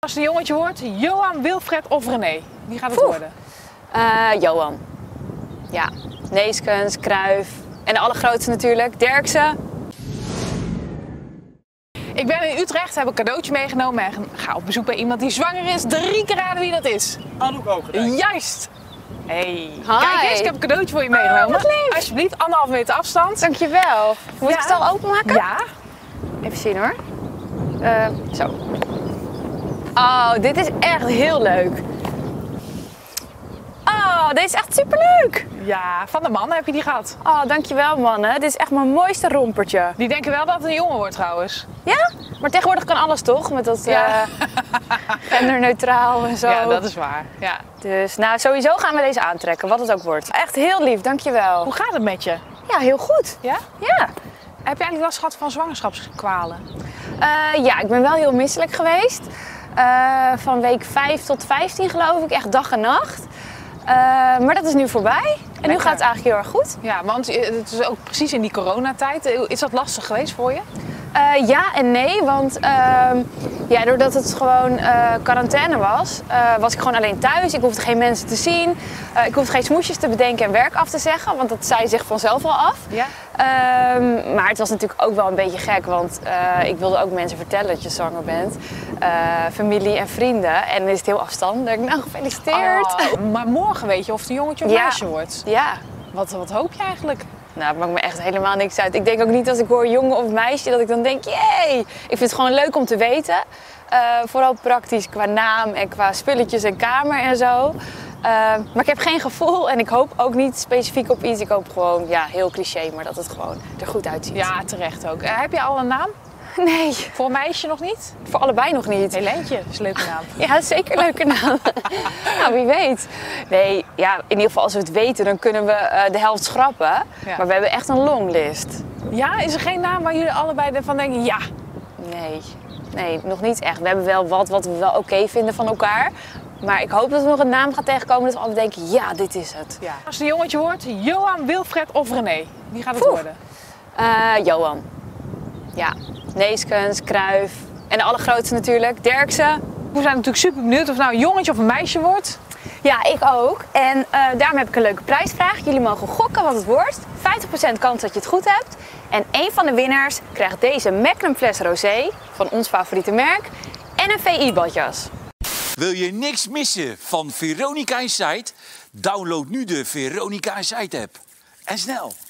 Als het een jongetje wordt, Johan, Wilfred of René? Wie gaat het worden? Johan. Ja, Neeskens, Cruijff en de allergrootste natuurlijk, Derksen. Ik ben in Utrecht, heb een cadeautje meegenomen en ga op bezoek bij iemand die zwanger is. 3 keer raden wie dat is. Anouk Hoogedijk. Juist! Hey. Hi. Kijk eens, ik heb een cadeautje voor je meegenomen. wat lief. Alsjeblieft, 1,5 meter afstand. Dankjewel. Moet ik het al openmaken? Ja. Even zien hoor. Zo. Oh, dit is echt heel leuk. Oh, deze is echt superleuk. Ja, van de mannen heb je die gehad. Oh, dankjewel mannen. Dit is echt mijn mooiste rompertje. Die denken wel dat het een jongen wordt trouwens. Ja? Maar tegenwoordig kan alles toch? Met dat genderneutraal en zo. Ja, dat is waar. Ja. Dus nou, sowieso gaan we deze aantrekken, wat het ook wordt. Echt heel lief, dankjewel. Hoe gaat het met je? Ja, heel goed. Ja? Ja. Heb je eigenlijk last gehad van zwangerschapskwalen? Ja, ik ben wel heel misselijk geweest. Van week 5 tot 15 geloof ik, echt dag en nacht. Maar dat is nu voorbij. En nu gaat het eigenlijk heel erg goed. Ja, want het is ook precies in die coronatijd. Is dat lastig geweest voor je? Ja en nee, want ja, doordat het gewoon quarantaine was, was ik gewoon alleen thuis. Ik hoefde geen mensen te zien. Ik hoefde geen smoesjes te bedenken en werk af te zeggen, want dat zei zich vanzelf al af. Ja. Maar het was natuurlijk ook wel een beetje gek, want ik wilde ook mensen vertellen dat je zwanger bent. Familie en vrienden. En dan is het heel afstandelijk. Nou, gefeliciteerd. Oh, maar morgen weet je of het een jongetje of Ja. meisje wordt. Ja. Wat hoop je eigenlijk? Nou, het maakt me echt helemaal niks uit. Ik denk ook niet als ik hoor jongen of meisje dat ik dan denk, jee. Ik vind het gewoon leuk om te weten. Vooral praktisch qua naam en qua spulletjes en kamer en zo. Maar ik heb geen gevoel en ik hoop ook niet specifiek op iets. Ik hoop gewoon, ja, heel cliché, maar dat het gewoon er goed uitziet. Ja, terecht ook. Heb je al een naam? Nee, Voor een meisje nog niet? voor allebei nog niet. Helentje is een leuke naam. Ja, zeker leuke naam. Nou, wie weet. Nee, ja, in ieder geval als we het weten, dan kunnen we de helft schrappen. Ja. Maar we hebben echt een longlist. Ja, is er geen naam waar jullie allebei van denken, ja? Nee, nog niet echt. We hebben wel wat we wel oké vinden van elkaar. Maar ik hoop dat we nog een naam gaan tegenkomen dat we allemaal denken, ja, dit is het. Ja. Als het een jongetje wordt, Johan, Wilfred of René? Wie gaat het worden? Johan. Ja, Neeskens, Cruijff en de allergrootste natuurlijk, Derksen. We zijn natuurlijk super benieuwd of het nou een jongetje of een meisje wordt. Ja, ik ook. En daarom heb ik een leuke prijsvraag. Jullie mogen gokken wat het wordt. 50% kans dat je het goed hebt. En één van de winnaars krijgt deze Magnum fles rosé van ons favoriete merk en een VI-badjas. Wil je niks missen van Veronica Insight? Download nu de Veronica Insight app. En snel!